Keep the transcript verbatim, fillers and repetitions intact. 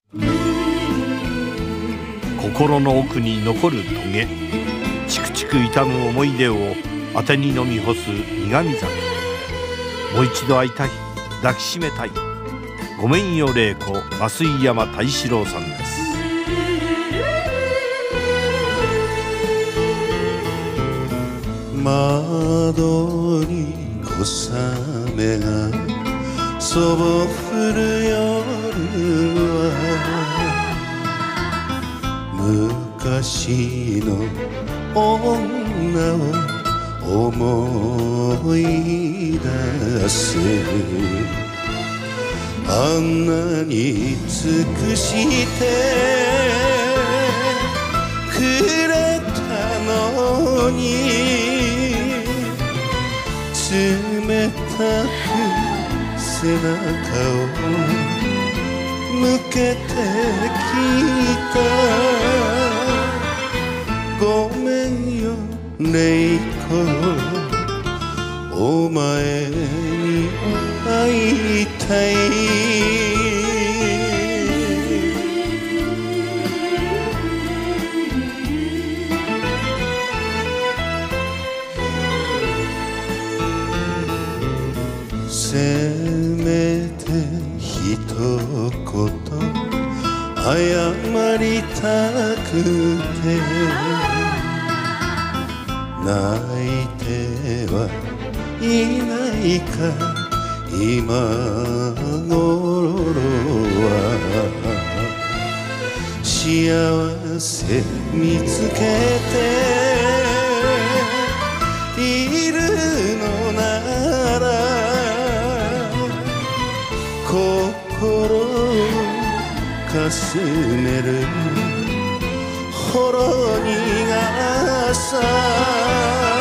心の奥に残る棘、チクチク痛む思い出をあてに飲み干す苦み酒。もう一度会いたい、抱きしめたい。ごめんよ玲子、増井山太志郎さんです。 窓に小雨がそぼ降る夜は、昔の女を思い出す。あんなに尽くしてくれたのに、冷たく背中を向けてきた。ごめんよ玲子、お前に会いたい。せめて一言謝りたくて、泣いてはいないか今頃は。幸せ見つけているのなら、心かすめるほろ苦さ。